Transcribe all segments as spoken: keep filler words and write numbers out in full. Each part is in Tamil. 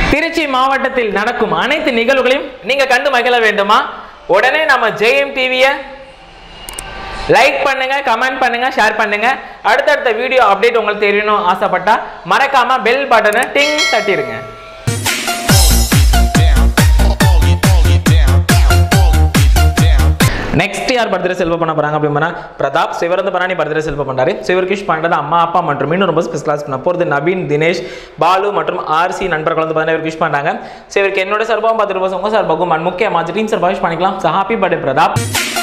திருச்சி மாவட்டத்தில் நடக்கும் அனைத்து நிகழ்வுகளையும் நீங்க கண்டு மகிழ வேண்டுமா? உடனே நம்ம ஜேஎம் டிவியை லைக் பண்ணுங்க, கமெண்ட் பண்ணுங்க, ஷேர் பண்ணுங்க. அடுத்தடுத்த வீடியோ அப்டேட் உங்களுக்கு தெரியணும் ஆசைப்பட்டா மறக்காம பெல் பட்டனை டிங் தட்டிடுங்க. நெக்ஸ்ட் யார் பர்த்டே செலிப்ரேட் பண்ண போறாங்க அப்படின்னா பிரதாப் சிவரந்த பராணி பர்த்டே செலிப்ரேட் பண்றாரு. சிவர்கிஷ் பண்றது அம்மா அப்பா மற்றும் இன்னும் ரொம்ப ஸ்பெஷலாஸ் பண்ண போறது நவீன், தினேஷ், பாலு மற்றும் ஆர்சி நண்பர்கள் வந்து பார்த்தீங்கன்னா விஷ் பண்றாங்க. சிவருக்கு என்னோட சார்பாகவும் பத்து ரூபாய் உங்க சார்பாகவும் முக்கிய மாதிரி டீம் சார்பாக விஷ் பண்ணிக்கலாம். So happy birthday Pratap.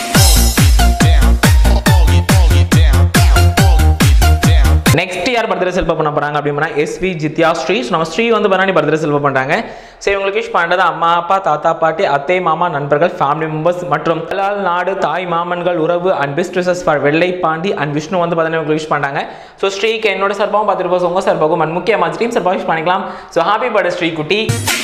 Next யார் பர்த்டே செலிப்ரேட் பண்ண போறாங்க அப்படின்னா எஸ்வி ஜித்யா ஸ்ரீ. நம்ம ஸ்ரீ வந்து பராணி பர்த்டே செலிப்ரேட் பண்றாங்க. சரி, உங்களுக்கு விஷ் பண்றது அம்மா அப்பா, தாத்தா பாட்டி, அத்தை மாமா, நண்பர்கள், ஃபேமிலி மெம்பர்ஸ் மற்றும் நாடு, தாய் மாமன்கள், உறவு அண்ட் பெஸ்ட் விஷஸ் ஃபார் வெள்ளை பாண்டி அண்ட் விஷ்ணு வந்து பார்த்தீங்கன்னா உங்களுக்கு விஷ் பண்ணாங்க. ஸோ ஸ்ரீக்கு என்னோட சார்பாகவும் பத்து ரூபாய் உங்க சார்பாகவும் அண்ட் முக்கிய மாதிரி டீம் சார்பாக விஷ் பண்ணிக்கலாம். ஸோ ஹாப்பி பர்த்டே ஸ்ரீ குட்டி.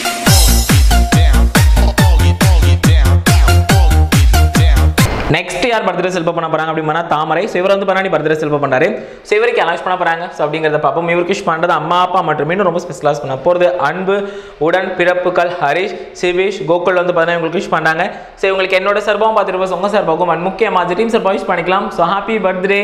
நெக்ஸ்ட் யார் பர்த்டே செலிப்ரேட் பண்ண போறாங்க அப்படின்னா தாமரை. சிவர் வந்து பராணி பர்த்டே செலிப்ரேட் பண்றாரு. சிவருக்கு அனௌன்ஸ் பண்ண போறாங்க. ஸோ அப்படிங்கிறத பார்ப்போம். இவருக்கு விஷ் பண்றது அம்மா அப்பா மற்றும் இன்னும் ரொம்ப ஸ்பெஷலாஸ் பண்ண போறது அன்பு, உடன் பிறப்புகள், ஹரிஷ், சிவேஷ், கோகுல் வந்து பார்த்தீங்கன்னா உங்களுக்கு விஷ் பண்ணாங்க. ஸோ உங்களுக்கு என்னோட சார்பாகவும் பத்து ரூபாய் உங்க சார்பாகவும் அண்ட் முக்கிய மாதிரி டீம் சார்பாக விஷ் பண்ணிக்கலாம். So happy birthday.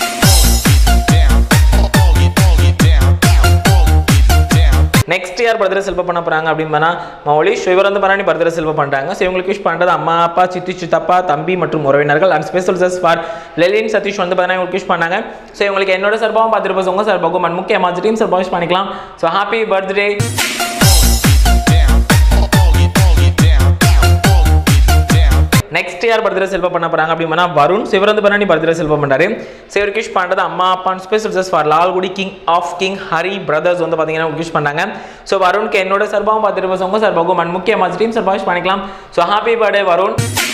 நெக்ஸ்ட் யார் பர்த்டே செலிப்ரேட் பண்ண போறாங்க அப்படின்னா மௌலி சிவர் வந்து பராணி பர்த்டே செலிப்ரேட் பண்றாங்க. ஸோ இவங்களுக்கு விஷ் பண்றது அம்மா அப்பா, சித்தி சித்தப்பா, தம்பி மற்றும் உறவினர்கள் and special wishes for Lelin, Satish வந்து பார்த்தீங்கன்னா உங்களுக்கு விஷ் பண்ணாங்க. ஸோ இவங்களுக்கு என்னோட சார்பாகவும் பத்து ரூபாய் உங்க சார்பாகவும் அண்ட் முக்கிய மாதிரி டீம் சார்பாக விஷ் பண்ணிக்கலாம். So happy birthday. நெக்ஸ்ட் யார் பர்த்டே செலிப்ரேட் பண்ண போறாங்க அப்படின்னா வருண். சிவரந்து பராணி பர்த்டே செலிப்ரேட் பண்றாரு. சிவருக்கு விஷ் பண்றது அம்மா அப்பா special wishes for Lalgudi king of king Hari brothers வந்து பாத்தீங்கன்னா விஷ் பண்ணாங்க. ஸோ வருண்க்கு என்னோட சார்பாகவும் பத்து ரூபாய் உங்க சார்பாகவும் அண்ட் முக்கிய மாதிரி டீம் சார்பாக விஷ் பண்ணிக்கலாம். So happy birthday Varun.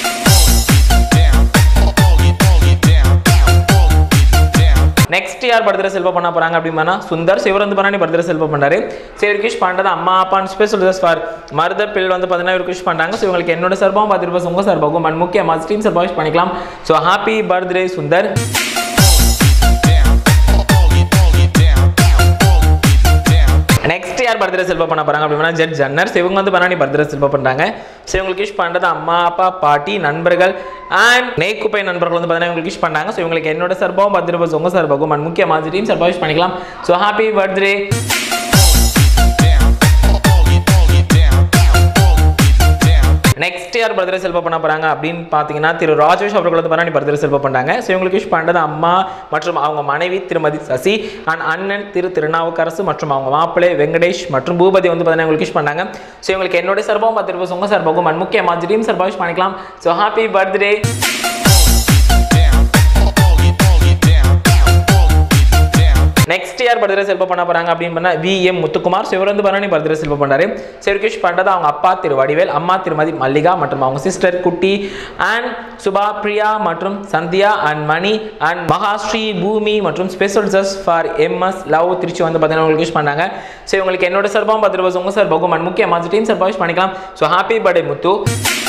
Next யார் பர்த்டே செலிப்ரேட் பண்ண போறாங்க அப்படின்னா சுந்தர். சிவரந்து பராணி பர்த்டே செலிப்ரேட் பண்றாரு. சிவருக்கு விஷ் பண்றது அம்மா அப்பா ஸ்பெஷல் விஷஸ் ஃபார் மருதர் பில் வந்து பார்த்தீங்கன்னா இவருக்கு விஷ் பண்றாங்க. ஸோ இவங்களுக்கு என்னோட சார்பாகவும் பத்து ரூபாய் உங்க சார்பாகவும் அண்ட் முக்கிய மாதிரி டீம் சார்பாக விஷ் பண்ணிக்கலாம். So happy birthday Sundar. Next யார் பர்த்டே செலிப்ரேட் பண்ண போறாங்க அப்படின்னா ஜெட் ஜன்னர். இவங்க வந்து பராணி பர்த்டே செலிப்ரேட் பண்றாங்க. ஸோ இவங்களுக்கு விஷ் பண்றது அம்மா அப்பா, பாட்டி, நண்பர்கள் அண்ட் நெய்குப்பை நண்பர்கள் வந்து பார்த்தீங்கன்னா இவங்களுக்கு விஷ் பண்ணாங்க. ஸோ இவங்களுக்கு என்னோட சார்பாகவும் பத்து ரூபாய் உங்க சார்பாகவும் அண்ட் முக்கிய மாதிரி டீம் சார்பாக விஷ் பண்ணிக்கலாம். So happy birthday. நெக்ஸ்ட் யார் பர்த்டே செலிப்ரேட் பண்ண போறாங்க அப்படின்னு பாத்தீங்கன்னா திரு ராஜேஷ் அவர்கள் வந்து பராணி பர்த்டே செலிப்ரேட் பண்றாங்க. ஸோ இவங்களுக்கு விஷ் பண்றது அம்மா மற்றும் அவங்க மனைவி திருமதி சசி அண்ட் அண்ணன் திரு திருநாவுக்கரசு மற்றும் அவங்க மாப்பிள்ளை வெங்கடேஷ் மற்றும் பூபதி வந்து பார்த்தீங்கன்னா உங்களுக்கு விஷ் பண்ணாங்க. ஸோ இவங்களுக்கு என்னோட சார்பாகவும் பத்து ரூபாய் உங்க சார்பாகவும் அண்ட் முக்கிய மாதிரி டீம் சார்பாக விஷ் பண்ணிக்கலாம். So happy birthday. நெக்ஸ்ட் யார் பர்த்டே செலிப்ரேட் பண்ண போறாங்க அப்படின்னா வி எம் முத்துக்குமார். சிவரந்து பராணி பர்த்டே செலிப்ரேட் பண்றாரு. சிவருக்கு விஷ் பண்றது அவங்க அப்பா திரு வடிவேல், அம்மா திருமதி மல்லிகா மற்றும் அவங்க சிஸ்டர் குட்டி அண்ட் சுபா, பிரியா மற்றும் சந்தியா அண்ட் மணி அண்ட் மகாஸ்ரீ, பூமி மற்றும் special just for MS love Trichy வந்து பார்த்தீங்கன்னா உங்களுக்கு விஷ் பண்ணாங்க. ஸோ இவங்களுக்கு என்னோட சார்பாகவும் பத்து ரூபாய் உங்க சார்பாகவும் அண்ட் முக்கிய மாதிரி டீம் சார்பாக விஷ் பண்ணிக்கலாம். ஸோ ஹாப்பி பர்த்டே முத்து.